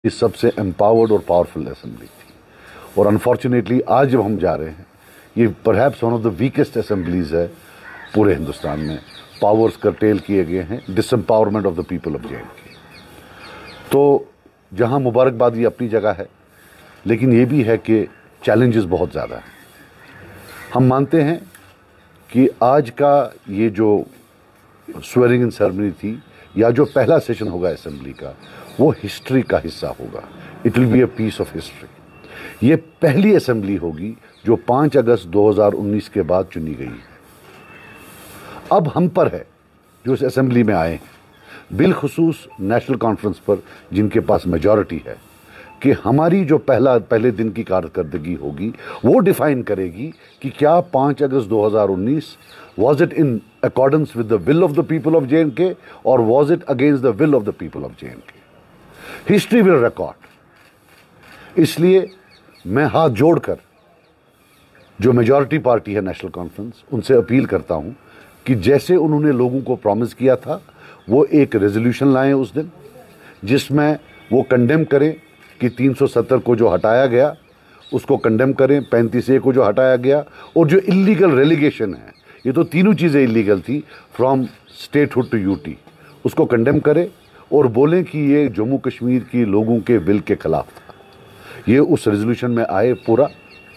इस सबसे एम्पावर्ड और पावरफुल असेंबली थी। और अनफॉर्चुनेटली आज जब हम जा रहे हैं, ये perhaps one of the weakest assemblies है पूरे हिंदुस्तान में। पावर्स कर्टेल किए गए हैं, disempowerment of the people of JNK। तो जहां मुबारकबादी अपनी जगह है, लेकिन ये भी है कि चैलेंजेस बहुत ज़्यादा हैं। हम मानते हैं कि आज का ये जो स्वेरिंग इन सेरेमनी थी या जो पहला सेशन होगा असेंबली का, वो हिस्ट्री का हिस्सा होगा। It will be a piece of history. ये पहली असेंबली होगी जो 5 अगस्त 2019 के बाद चुनी गई है। अब हम पर है जो इस असेंबली में आए हैं, बिलखुसूस नेशनल कॉन्फ्रेंस पर जिनके पास मेजॉरिटी है, कि हमारी जो पहले दिन की कारकर्दगी होगी वो डिफाइन करेगी कि क्या 5 अगस्त 2019 was it in accordance with the will of the people of JNK or was it against the will of the people of JNK? History will record. इसलिए मैं हाथ जोड़कर जो मेजॉरिटी पार्टी है नेशनल कॉन्फ्रेंस, उनसे अपील करता हूं कि जैसे उन्होंने लोगों को प्रॉमिस किया था, वो एक रेजोल्यूशन लाएं उस दिन, जिसमें वो कंडेम करें कि 370 को जो हटाया गया उसको कंडेम करें, 35A को जो हटाया गया, और जो इलीगल रेलिगेशन है, ये तो तीनों चीज़ें इलीगल थी फ्रॉम स्टेटहुड टू यूटी, उसको कंडेम करें और बोलें कि ये जम्मू कश्मीर की लोगों के विल के खिलाफ था। ये उस रेजोल्यूशन में आए पूरा,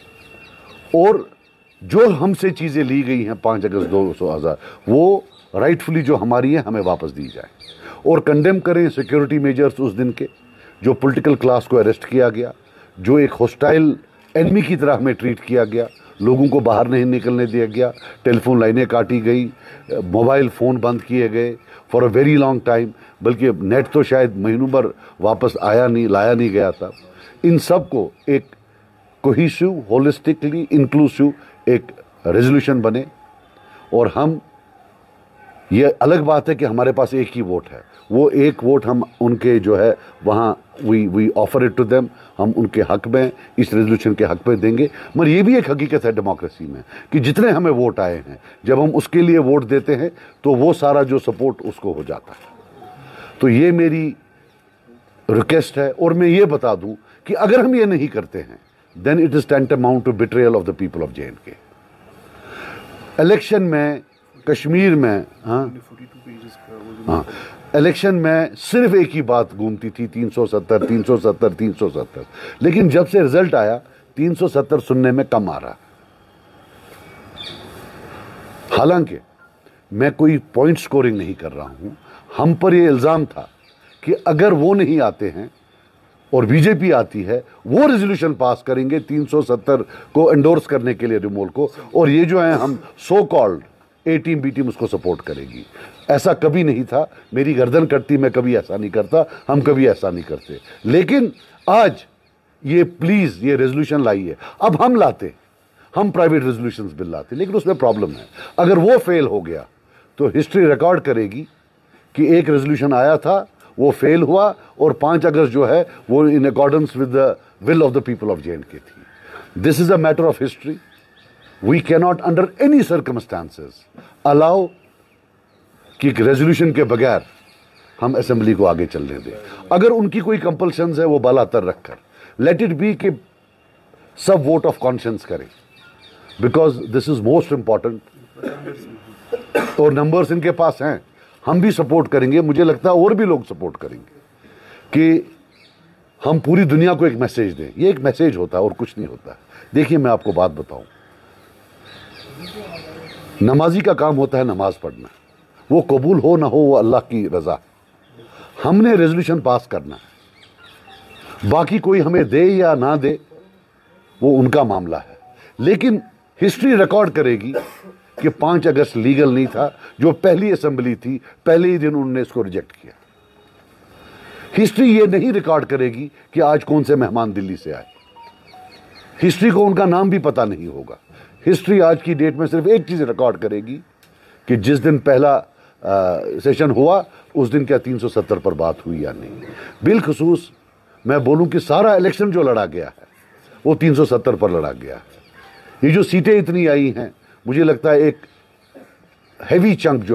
और जो हमसे चीज़ें ली गई हैं 5 अगस्त 2000, वो राइटफुली जो हमारी है हमें वापस दी जाए। और कंडेम करें सिक्योरिटी मेजर्स उस दिन के, जो पॉलिटिकल क्लास को अरेस्ट किया गया, जो एक हॉस्टाइल एनिमी की तरह हमें ट्रीट किया गया, लोगों को बाहर नहीं निकलने दिया गया, टेलीफोन लाइनें काटी गई, मोबाइल फ़ोन बंद किए गए for a very long time, बल्कि नेट तो शायद महीनों भर वापस लाया नहीं गया था। इन सब को एक कोहेसिव, होलिस्टिकली इंक्लूसिव एक रेजोल्यूशन बने। और हम, ये अलग बात है कि हमारे पास एक ही वोट है, वो एक वोट हम उनके जो है वहाँ we offer it to them, हम उनके हक में, इस रेजोल्यूशन के हक में देंगे। मगर ये भी एक हकीकत है डेमोक्रेसी में कि जितने हमें वोट आए हैं, जब हम उसके लिए वोट देते हैं तो वो सारा जो सपोर्ट उसको हो जाता है। तो ये मेरी रिक्वेस्ट है। और मैं ये बता दूं कि अगर हम ये नहीं करते हैं, then it is tantamount to betrayal of the people of JNK। Election में कश्मीर में, हाँ, इलेक्शन में सिर्फ एक ही बात घूमती थी, 370 370 370, लेकिन जब से रिजल्ट आया 370 सुनने में कम आ रहा। हालांकि मैं कोई पॉइंट स्कोरिंग नहीं कर रहा हूं, हम पर यह इल्जाम था कि अगर वो नहीं आते हैं और बीजेपी आती है, वो रेजोल्यूशन पास करेंगे 370 को एंडोर्स करने के लिए रिमूवल को, और ये जो है हम so called A team B team उसको सपोर्ट करेगी। ऐसा कभी नहीं था, मेरी गर्दन कटती, मैं कभी ऐसा नहीं करता, हम कभी ऐसा नहीं करते। लेकिन आज ये प्लीज ये रेजोल्यूशन लाइए। अब हम लाते, हम प्राइवेट रेजोल्यूशंस बिल लाते, लेकिन उसमें प्रॉब्लम है, अगर वो फेल हो गया तो हिस्ट्री रिकॉर्ड करेगी कि एक रेजोल्यूशन आया था, वो फेल हुआ, और 5 अगस्त जो है वो in accordance with the will of the people of JNK थी। This is a matter of history. We cannot under any circumstances allow कि रेजोल्यूशन के बगैर हम असेंबली को आगे चलने दें। अगर उनकी कोई कंपल्शंस है, वो बालातर रखकर लेट इट बी कि सब वोट ऑफ कॉन्शियंस करें, because this is most important. और नंबर्स इनके पास हैं, हम भी सपोर्ट करेंगे, मुझे लगता है और भी लोग सपोर्ट करेंगे कि हम पूरी दुनिया को एक मैसेज दें। ये एक मैसेज होता है और कुछ नहीं होता है। देखिए, मैं आपको बात बताऊं, नमाजी का काम होता है नमाज पढ़ना, वो कबूल हो ना हो वो अल्लाह की रजा। हमने रेजोल्यूशन पास करना है, बाकी कोई हमें दे या ना दे वो उनका मामला है। लेकिन हिस्ट्री रिकॉर्ड करेगी कि 5 अगस्त लीगल नहीं था, जो पहली असेंबली थी, पहले ही दिन उन्होंने इसको रिजेक्ट किया। हिस्ट्री ये नहीं रिकॉर्ड करेगी कि आज कौन से मेहमान दिल्ली से आए, हिस्ट्री को उनका नाम भी पता नहीं होगा। हिस्ट्री आज की डेट में सिर्फ एक चीज़ रिकॉर्ड करेगी कि जिस दिन पहला सेशन हुआ उस दिन क्या 370 पर बात हुई या नहीं। बिलखुसूस मैं बोलूं कि सारा इलेक्शन जो लड़ा गया है वो 370 पर लड़ा गया है। ये जो सीटें इतनी आई हैं, मुझे लगता है एक हैवी चंक जो है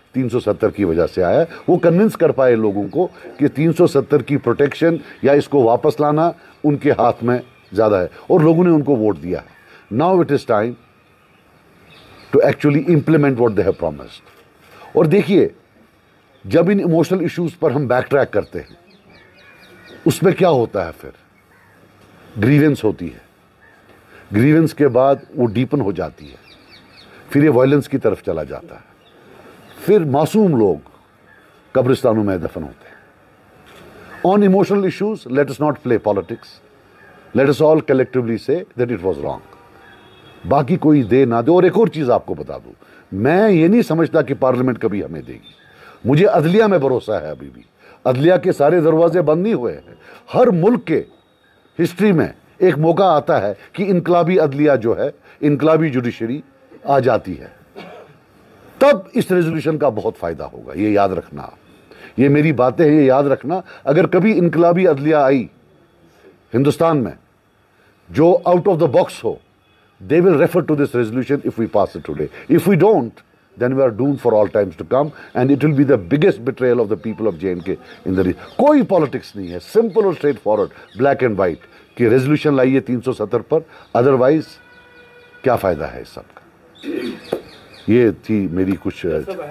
370 की वजह से आया है। वो कन्विंस कर पाए लोगों को कि 370 की प्रोटेक्शन या इसको वापस लाना उनके हाथ में ज़्यादा है, और लोगों ने उनको वोट दिया है। Now it is time to actually implement what they have promised. और देखिए, जब इन इमोशनल इश्यूज पर हम बैक ट्रैक करते हैं, उसमें क्या होता है, फिर ग्रीवेंस होती है, ग्रीवेंस के बाद वो डीपन हो जाती है, फिर ये वायलेंस की तरफ चला जाता है, फिर मासूम लोग कब्रिस्तानों में दफन होते हैं। On emotional issues let us not play politics, let us all collectively say that it was wrong. बाकी कोई दे ना दे। और एक और चीज आपको बता दूं, मैं ये नहीं समझता कि पार्लियामेंट कभी हमें देगी। मुझे अदलिया में भरोसा है, अभी भी अदलिया के सारे दरवाजे बंद नहीं हुए हैं। हर मुल्क के हिस्ट्री में एक मौका आता है कि इनकलाबी अदलिया जो है, इनकलाबी जुडिशरी आ जाती है, तब इस रेजोल्यूशन का बहुत फायदा होगा। ये याद रखना, ये मेरी बातें हैं, ये याद रखना। अगर कभी इनकलाबी अदलिया आई हिंदुस्तान में जो आउट ऑफ द बॉक्स हो, they will refer to this resolution if we pass it today. If we don't, then we are doomed for all times to come, and it will be the biggest betrayal of the people of J&K in the region. कोई politics नहीं है, simple और straightforward, black and white कि resolution लाइए 370 पर, otherwise क्या फायदा है इस सब का। ये थी मेरी कुछ।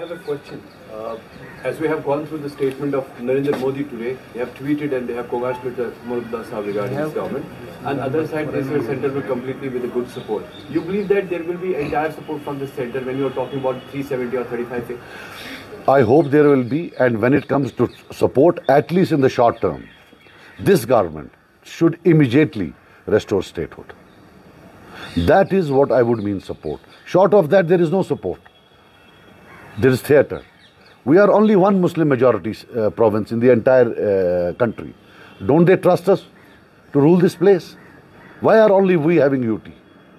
As we have gone through the statement of Narendra Modi today, they have tweeted and they have congratulated Umar Abdullah Sahab regarding his government. And other side, they say center will completely with a good support. You believe that there will be entire support from the center when you are talking about 370 or 35? I hope there will be, and when it comes to support, at least in the short term, this government should immediately restore statehood. That is what I would mean support. Short of that, there is no support. There is theatre. We are only one Muslim majority province in the entire country. Don't they trust us to rule this place? Why are only we having UT?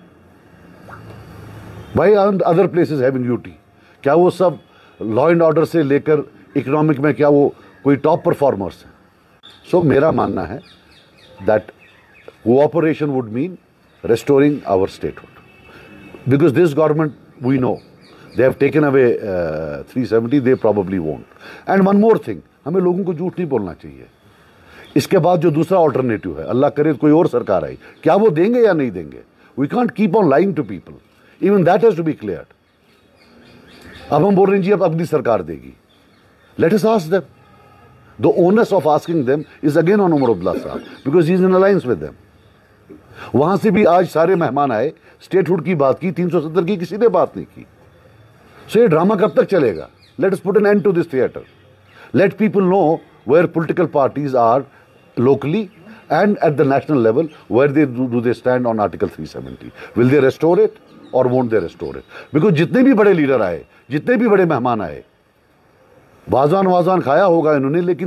Why aren't other places having UT? क्या वो सब law and order से लेकर economic में क्या वो कोई top performers हैं? सो मेरा मानना है that cooperation would mean restoring our statehood, because this government, we know, they have taken away 370, they probably won't. And one more thing, हमें लोगों को झूठ नहीं बोलना चाहिए। इसके बाद जो दूसरा ऑल्टरनेटिव है, अल्लाह करे कोई और सरकार आई, क्या वो देंगे या नहीं देंगे? We can't keep on lying to people. Even that has to be cleared. अब हम बोल रहे हैं जी अब अगली सरकार देगी। Let us ask them. The onus of asking them is again on Umar Abdullah Sahab, because he is in alliance with them. वहां से भी आज सारे मेहमान आए, स्टेटहुड की बात की, 370 की किसी ने बात नहीं की। सो ये ड्रामा कब तक चलेगा? Let us put an end to this theatre. Let people know where political parties are locally and at the national level, where they do they stand on article 370। Will they restore it और won't they restore it? Because जितने भी बड़े leader आए, जितने भी बड़े मेहमान आए, वाजवान खाया होगा इन्होंने, लेकिन